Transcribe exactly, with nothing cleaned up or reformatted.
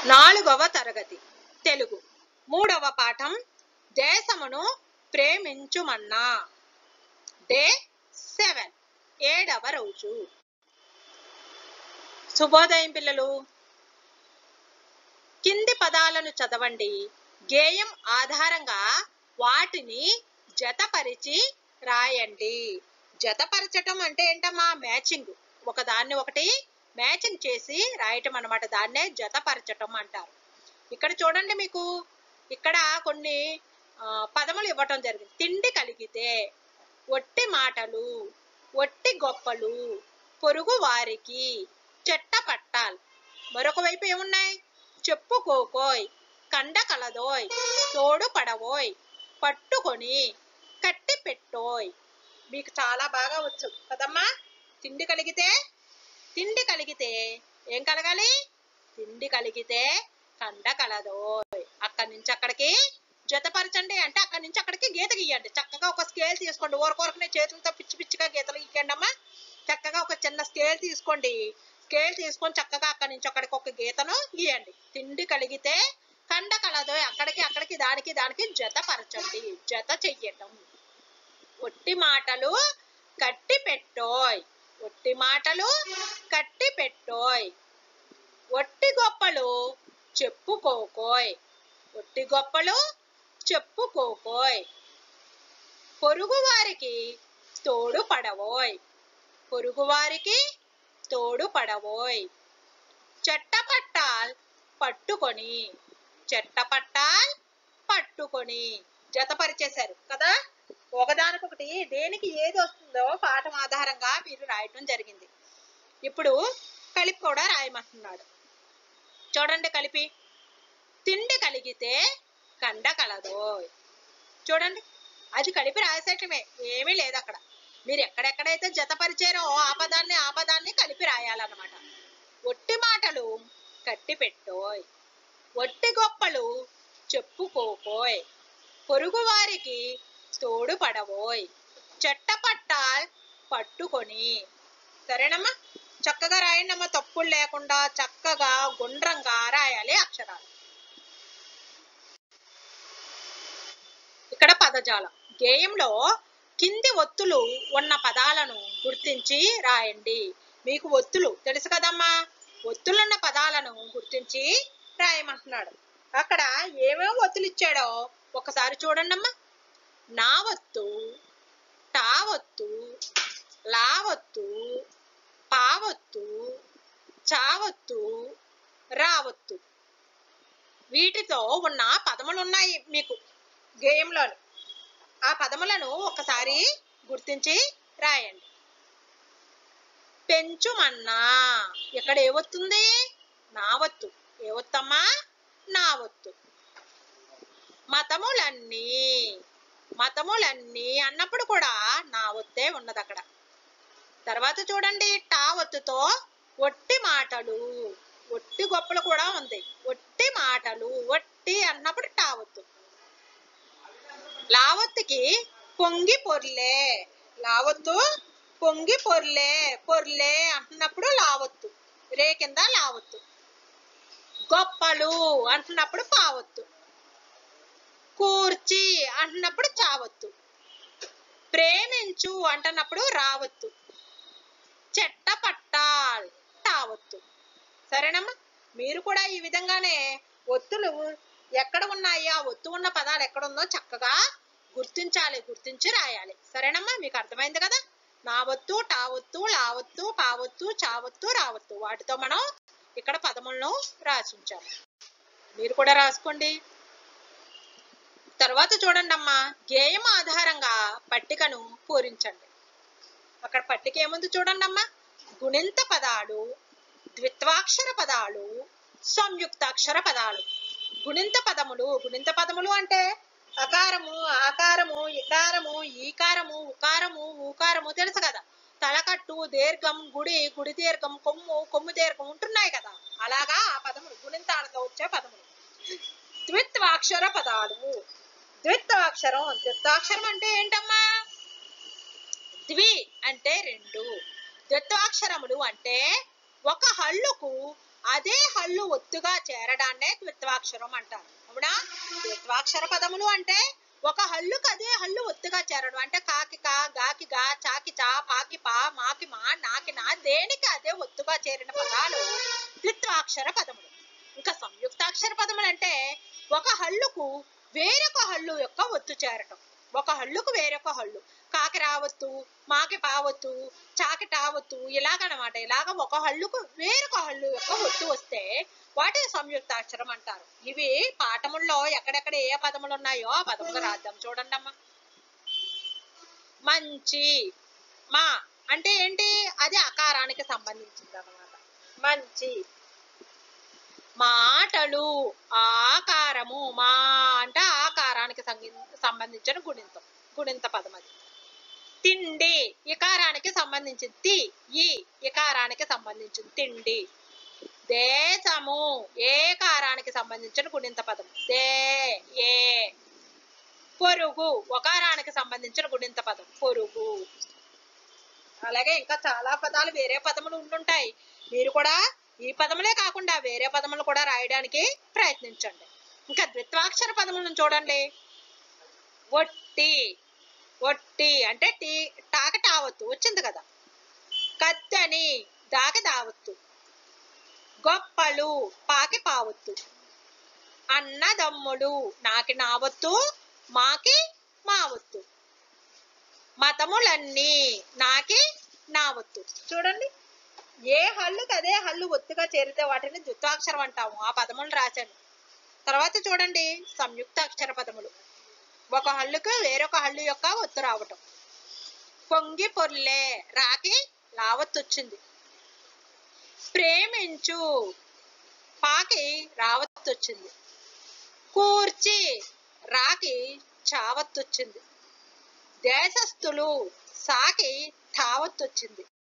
నాలుగవ తరగతి తెలుగు మూడవ పాఠం దేశమును ప్రేమించుమన్నా. డే సెవెన్ ఏడవ రోజు. శుభోదయం పిల్లలు. కింది పదాలను చదవండి. గేయం ఆధారంగా వాటిని జతపరిచి రాయండి. జతపరచటం అంటే ఏంటమ్మా? మ్యాచింగ్. ఒకదాన్ని ఒకటి మ్యాచింగ్ చేసి రాయటం అన్నమాట. దాన్నే జతపరచటం అంటారు. ఇక్కడ చూడండి, మీకు ఇక్కడ కొన్ని పదములు ఇవ్వటం జరిగింది. తిండి కలిగితే, ఒట్టి మాటలు, ఒట్టి గొప్పలు, పొరుగు వారికి, చెట్ట పట్టాలి. మరొక వైపు ఏమున్నాయి? చెప్పుకోకోయ్, కండ కలదోయ్, తోడు పడవోయ్, పట్టుకొని, కట్టి పెట్టోయ్. మీకు చాలా బాగా వచ్చు కదమ్మా. తిండి కలిగితే తిండి కలిగితే ఏం కలగాలి? తిండి కలిగితే కండ కలదోయ్. అక్కడి నుంచి అక్కడికి జతపరచండి. అంటే అక్కడి నుంచి అక్కడికి గీత గీయండి. చక్కగా ఒక స్కేల్ తీసుకోండి. ఊరకొరకనే చేతులతో పిచ్చి పిచ్చిగా గీతలు గీయండి అమ్మా. చక్కగా ఒక చిన్న స్కేల్ తీసుకోండి. స్కేల్ తీసుకొని చక్కగా అక్కడి నుంచి అక్కడికి ఒక గీతను గీయండి. తిండి కలిగితే కండ కలదోయ్. అక్కడికి అక్కడికి దానికి దానికి జతపరచండి. జత చెయ్యటం. ఒట్టి మాటలు కట్టి పెట్టోయ్. ఒట్టి మాటలు కట్టి పెట్టోయ్. ఒట్టి గొప్పలు చెప్పుకోకోయ్. ఒట్టి గొప్పలు చెప్పుకోకోయ్. పొరుగు వారికి తోడు పడవోయ్. పొరుగు వారికి తోడు పడవోయ్. చెట్ట పట్టాల్ పట్టుకొని. చెట్ట పట్టాల్ పట్టుకొని. జతపరిచేశారు కదా. ఒకదానికొకటి దేనికి ఏది వస్తుందో పాఠం ఆధారంగా మీరు రాయటం జరిగింది. ఇప్పుడు కలిపి కూడా రాయమంటున్నాడు. చూడండి కలిపి. తిండి కలిగితే కండ కలదోయ్. చూడండి, అది కలిపి రాసేటమే, ఏమీ లేదు అక్కడ. మీరు ఎక్కడెక్కడైతే జతపరిచారో ఆ పదాన్ని ఆ పదాన్ని కలిపి రాయాలన్నమాట. ఒట్టి మాటలు కట్టి పెట్టోయ్. ఒట్టి గొప్పలు చెప్పుకోకోయ్. పొరుగు వారికి తోడు పడవోయ్. చెట్ట పట్టాల్ పట్టుకొని. సరేనమ్మా? చక్కగా రాయండి అమ్మా. తప్పులు లేకుండా చక్కగా గుండ్రంగా రాయాలి అక్షరాలు. ఇక్కడ పదజాలం. గేయంలో కింది ఒత్తులు ఉన్న పదాలను గుర్తించి రాయండి. మీకు ఒత్తులు తెలుసు కదమ్మా. ఒత్తులున్న పదాలను గుర్తించి రాయమంటున్నాడు. అక్కడ ఏమేమి ఒత్తులు ఇచ్చాడో ఒకసారి చూడండి అమ్మా. నావత్తు, టావత్తు, లావత్తు, పావత్తు, చావత్తు, రావత్తు. వీటితో ఉన్న పదములు ఉన్నాయి మీకు గేయంలో. ఆ పదములను ఒకసారి గుర్తించి రాయండి. పెంచుమన్నా. ఇక్కడ ఏ వస్తుంది? నావత్తు. ఏ వత్తమ్మా? నావత్తు. మతములన్నీ. మతములన్నీ అన్నప్పుడు కూడా నా ఒత్తే ఉన్నది అక్కడ. తర్వాత చూడండి, టా ఒత్తుతో ఒట్టి మాటలు, ఒట్టి గొప్పలు కూడా ఉంది. ఒట్టి మాటలు, ఒట్టి అన్నప్పుడు టా ఒత్తు. లావత్తుకి పొంగి పొర్లే. లావత్తు పొంగి పొర్లే. పొర్లే అంటున్నప్పుడు లావత్తు. రే కింద లావత్తు. గొప్పలు అంటున్నప్పుడు పావత్తు. కూర్చి అంటున్నప్పుడు చావత్తు. ప్రేమించు అంటున్నప్పుడు రావత్తు. చెట్ట పట్టాల్ టావత్తు. సరేనమ్మా? మీరు కూడా ఈ విధంగానే ఒత్తులు ఎక్కడ ఉన్నాయి, ఆ ఒత్తు ఉన్న పదాలు ఎక్కడుందో చక్కగా గుర్తించాలి. గుర్తించి రాయాలి. సరేనమ్మా? మీకు అర్థమైంది కదా. నావత్తు, టావత్తు, లావత్తు, పావత్తు, చావత్తు, రావత్తు. వాటితో మనం ఇక్కడ పదములను రాసించాము. మీరు కూడా రాసుకోండి. తర్వాత చూడండి అమ్మా. గేయం ఆధారంగా పట్టికను పూరించండి. అక్కడ పట్టిక ఏముంది చూడండి అమ్మా. గుణింత పదాలు, ద్విత్వాక్షర పదాలు, సంయుక్తాక్షర పదాలు. గుణింత పదములు. గుణింత పదములు అంటే అకారము, ఆకారము, ఇకారము, ఈకారము, ఉకారము, ఊకారము తెలుసు కదా. తలకట్టు, దీర్ఘం, గుడి, గుడి దీర్ఘం, కొమ్ము, కొమ్ము దీర్ఘం ఉంటున్నాయి కదా. అలాగా ఆ పదములు గుణింతాలతో వచ్చే పదములు. ద్విత్వాక్షర పదాలు. ద్విత్వాక్షరం. ద్విత్వాక్షరం అంటే ఏంటమ్మా? ద్వి అంటే రెండు. ద్విత్వాక్షరములు అంటే ఒక హల్లుకు అదే హల్లు ఒత్తుగా చేరడాన్నే ద్విత్వాక్షరం అంటారు. అవునా? ద్విత్వాక్షర పదములు అంటే ఒక హల్లుకి అదే హల్లు ఒత్తుగా చేరడం. అంటే కాకి కా, గాకి గా, చాకి చా, పాకి పా, మాకి మా, నాకి నా, దేనికి అదే ఒత్తుగా చేరిన పదాలు ద్విత్వాక్షర పదములు. ఇంకా సంయుక్తాక్షర పదములు అంటే ఒక హల్లుకు వేరొక హల్లు యొక్క ఒత్తు చేరటం. ఒక హల్లుకు వేరొక హల్లు, కాకి రావత్తు, మాకి పావత్తు, చాకి టావత్తు, ఇలాగనమాట. ఇలాగ ఒక హల్లుకు వేరొక హల్లు యొక్క ఒత్తు వస్తే వాటిని సంయుక్తాక్షరం అంటారు. ఇవి పాఠముల్లో ఎక్కడెక్కడ ఏ పదములు ఉన్నాయో ఆ పదములు రాద్దాం. చూడండి అమ్మా. మంచి, మా అంటే ఏంటి? అది అకారానికి సంబంధించింది అన్నమాట. మంచి. మాటలు, ఆకారము, మా అంటే ఆకారానికి సంబంధించిన గుణింతం, గుణింత పదం అది. తిండి ఇకారానికి సంబంధించింది, తి ఈ ఇకారానికి సంబంధించింది తిండి. దేశము ఏకారానికి సంబంధించిన గుణింత పదం, దే ఏ. పొరుగు ఒకారానికి సంబంధించిన గుణింత పదం, పొరుగు. అలాగే ఇంకా చాలా పదాలు వేరే పదములు ఉంటుంటాయి. మీరు కూడా ఈ పదములే కాకుండా వేరే పదములు కూడా రాయడానికి ప్రయత్నించండి. ఇంకా ద్విత్వాక్షర పదములను చూడండి. ఒట్టి, ఒట్టి అంటే టీ టాక టావత్తు వచ్చింది కదా. కత్తని దాకి దావత్తు. గొప్పలు పాకి పావత్తు. అన్నదమ్ముడు నాకి నావత్తు, మాకి మావత్తు. మతములన్నీ నాకి నావత్తు. చూడండి, ఏ హల్లుకి అదే హల్లు ఒత్తుగా చేరితే వాటిని ద్విత్వాక్షరం అంటాము. ఆ పదములు రాశాను. తర్వాత చూడండి సంయుక్తాక్షర పదములు. ఒక హల్లుకు వేరొక హల్లు యొక్క ఒత్తు రావటం. పొంగి పొర్లే రాకి లావత్తు వచ్చింది. ప్రేమించు పాకి రావత్తు వచ్చింది. కూర్చి రాకి చావత్తు వచ్చింది. దేశస్థులు సాకి తావత్తు వచ్చింది.